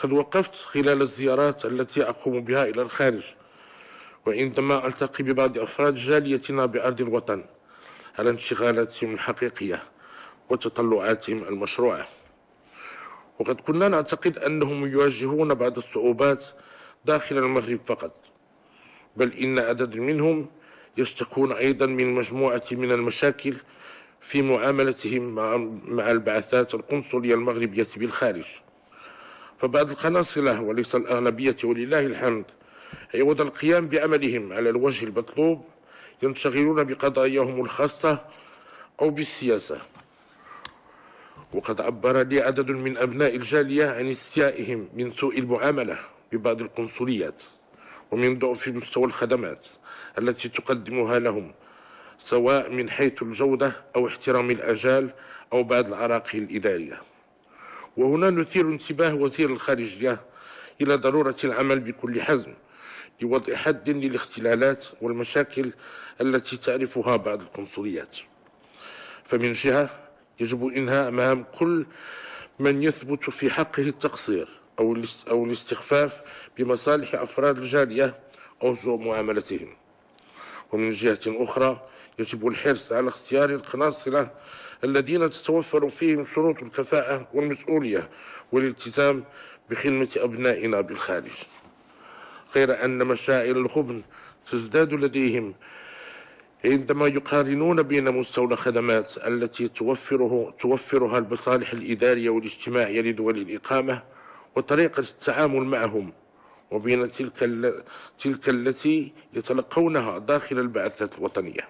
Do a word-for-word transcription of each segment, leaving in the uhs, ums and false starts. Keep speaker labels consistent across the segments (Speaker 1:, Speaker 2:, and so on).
Speaker 1: قد وقفت خلال الزيارات التي أقوم بها إلى الخارج، وعندما ألتقي ببعض أفراد جاليتنا بأرض الوطن على انشغالاتهم الحقيقية وتطلعاتهم المشروعة. وقد كنا نعتقد أنهم يواجهون بعض الصعوبات داخل المغرب فقط، بل إن عدد منهم يشتكون أيضا من مجموعة من المشاكل في معاملتهم مع البعثات القنصلية المغربية بالخارج. فبعض القناصلة وليس الأغلبية ولله الحمد، عوض القيام بعملهم على الوجه المطلوب ينشغلون بقضاياهم الخاصة أو بالسياسة. وقد عبر لي عدد من أبناء الجالية عن استيائهم من سوء المعاملة ببعض القنصليات ومن ضعف مستوى الخدمات التي تقدمها لهم، سواء من حيث الجودة أو احترام الآجال أو بعض العراقيل الإدارية. وهنا نثير انتباه وزير الخارجية إلى ضرورة العمل بكل حزم لوضع حد للاختلالات والمشاكل التي تعرفها بعض القنصليات. فمن جهة يجب إنهاء مهام كل من يثبت في حقه التقصير أو الاستخفاف بمصالح أفراد الجالية أو سوء معاملتهم، ومن جهة أخرى يجب الحرص على اختيار القناصلة الذين تتوفر فيهم شروط الكفاءة والمسؤولية والالتزام بخدمة أبنائنا بالخارج، غير أن مشاعر الخبن تزداد لديهم عندما يقارنون بين مستوى الخدمات التي توفره توفرها المصالح الإدارية والاجتماعية لدول الإقامة وطريقة التعامل معهم، وبين تلك تلك التي يتلقونها داخل البعثات الوطنية.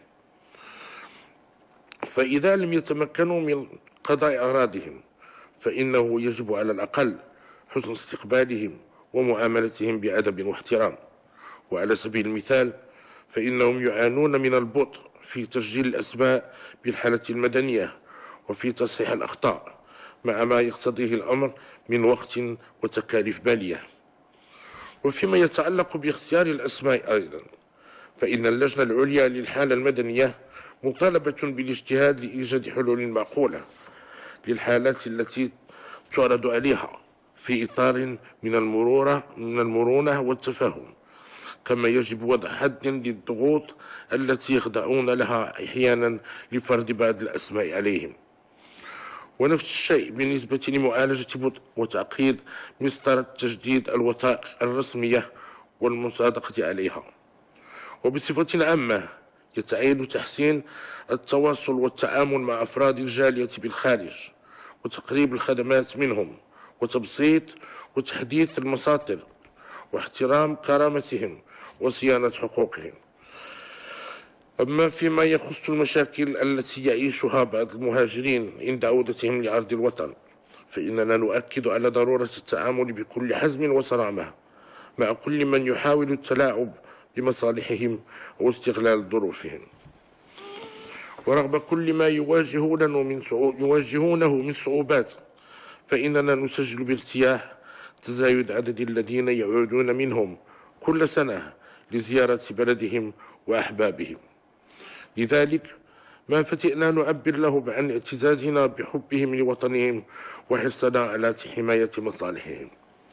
Speaker 1: فإذا لم يتمكنوا من قضاء أغراضهم فإنه يجب على الأقل حسن استقبالهم ومعاملتهم بأدب واحترام. وعلى سبيل المثال فإنهم يعانون من البطء في تسجيل الأسماء بالحالة المدنية وفي تصحيح الأخطاء، مع ما يقتضيه الأمر من وقت وتكاليف بالية. وفيما يتعلق باختيار الأسماء أيضا، فإن اللجنة العليا للحالة المدنية مطالبة بالاجتهاد لإيجاد حلول معقولة للحالات التي تعرض عليها في إطار من المرونة من المرونة والتفاهم، كما يجب وضع حد للضغوط التي يخضعون لها أحيانا لفرض بعض الأسماء عليهم. ونفس الشيء بالنسبة لمعالجة وتعقيد مسطرة تجديد الوثائق الرسمية والمصادقة عليها. وبصفة عامة يتعين تحسين التواصل والتعامل مع أفراد الجالية بالخارج وتقريب الخدمات منهم وتبسيط وتحديث المساطر واحترام كرامتهم وصيانة حقوقهم. أما فيما يخص المشاكل التي يعيشها بعض المهاجرين عند عودتهم لأرض الوطن، فإننا نؤكد على ضرورة التعامل بكل حزم وصرامة مع كل من يحاول التلاعب بمصالحهم واستغلال ظروفهم. ورغم كل ما يواجهونه من يواجهونه من صعوبات، فإننا نسجل بارتياح تزايد عدد الذين يعودون منهم كل سنة لزيارة بلدهم وأحبابهم. لذلك ما فتئنا نعبر لهم عن اعتزازنا بحبهم لوطنهم وحرصنا على حماية مصالحهم.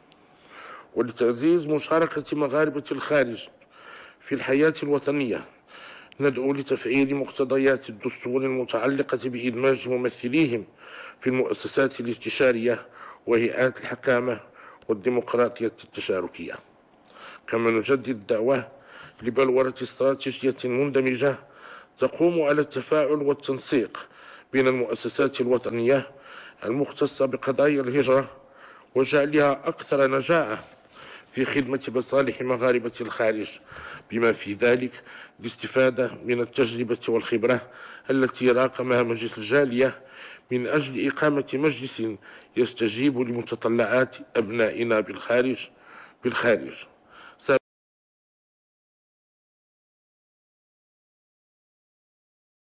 Speaker 1: ولتعزيز مشاركة مغاربة الخارج في الحياة الوطنية ندعو لتفعيل مقتضيات الدستور المتعلقة بإدماج ممثليهم في المؤسسات الاستشارية وهيئات الحكامة والديمقراطية التشاركية. كما نجدد الدعوة لبلورة استراتيجية مندمجة تقوم على التفاعل والتنسيق بين المؤسسات الوطنية المختصة بقضايا الهجرة وجعلها أكثر نجاعة في خدمة مصالح مغاربة الخارج، بما في ذلك الاستفادة من التجربة والخبرة التي راقمها مجلس الجالية من أجل إقامة مجلس يستجيب لمتطلعات أبنائنا بالخارج بالخارج